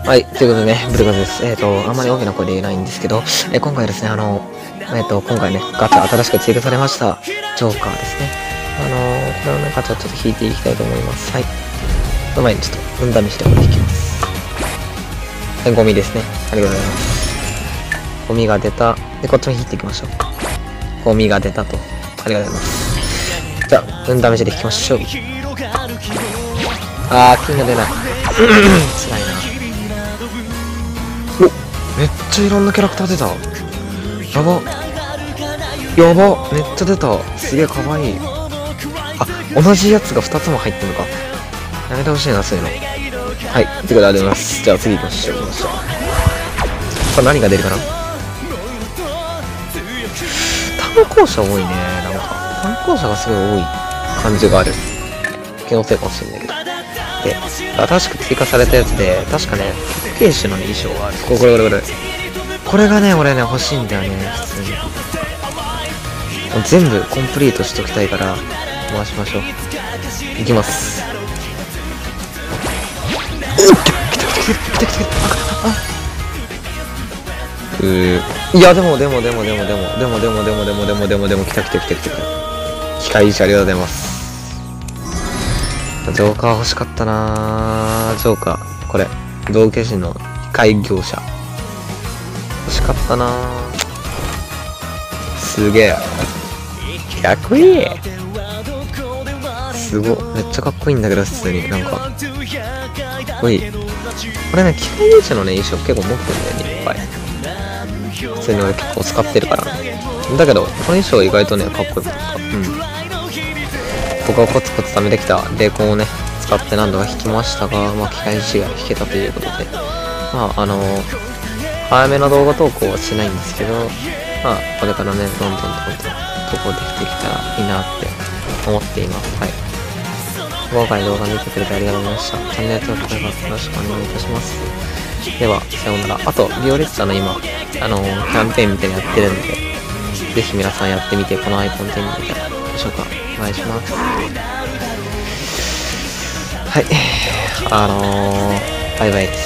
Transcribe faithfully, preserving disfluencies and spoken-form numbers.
はい、ということでね、ブルガズです。えっ、ー、と、あんまり大きな声で言えないんですけど、えー、今回ですね、あの、えっ、ー、と、今回ね、ガチャ新しく追加されました、ジョーカーですね。あのー、これをね、ガチャちょっと引いていきたいと思います。はい。その前にちょっと、運試しでこれ引きます。はい、ゴミですね。ありがとうございます。ゴミが出た。で、こっちも引いていきましょう。ゴミが出たと。ありがとうございます。じゃあ、運試しで引きましょう。あー、金が出ない。つらいな。お、めっちゃいろんなキャラクター出た。やば。やば。めっちゃ出た。すげえかわいい。あ、同じやつがふたつも入ってんのか。やめてほしいな、そういうの。はい。ということでありがとうございます。じゃあ次行きましょう。行きましょう。さあ、何が出るかな。対向車多いね。なんか、対向車がすごい多い感じがある。気のせいかもしれないけど。で、新しく追加されたやつで、確かね、決定種の、ね、衣装がある。これこれこれこれ。これがね、俺ね、欲しいんだよね、普通に。もう全部コンプリートしときたいから、回しましょう。いきます。来た来た来た来た来た来た。うー。いや、でもでもでもでもでもでもでもでもでもでもでもでも来た来た来た来た来た。機械車ありがとうございます。ジョーカー欲しかったなー。ジョーカー。これ。道化師の機械業者。欲しかったなー。すげえ。かっこいい。すご。めっちゃかっこいいんだけど、普通に。なんか。かっこいい。これね、機械業者のね、衣装結構持ってるんだよね、いっぱい。普通に俺結構使ってるから。だけど、この衣装意外とね、かっこよくて。うん。僕はコツコツ貯めてきた霊魂をね、使って何度か引きましたが、まあ、機械師が引けたということで、まあ、あのー、早めの動画投稿はしないんですけど、まあ、これからね、どんどんどんどん投稿できてきたらいいなって思っています。はい。今回動画見てくれてありがとうございました。チャンネル登録よろしくお願いいたします。では、さようなら。あと、ビオレッツァの今、あのー、キャンペーンみたいなのやってるんで、ぜひ皆さんやってみて、このアイコン手に入れたらどうでしょうか。お願いします。はい。あのー、バイバイです。